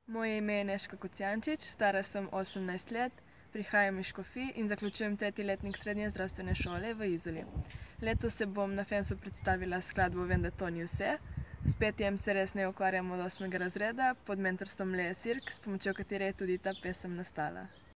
Moje ime je Nežka Kocijančič, stara sem 18 let, prihajam iz Škofij in zaključujem 3. letnik srednje zdravstvene šole v Izoli. Letos se bom na Fensu predstavila s skladbo Vem, da to ni vse. S petjem se resneje ukvarjam od 8. razreda pod mentorstvom Lee Sirk, s pomočjo katere je tudi ta pesem nastala.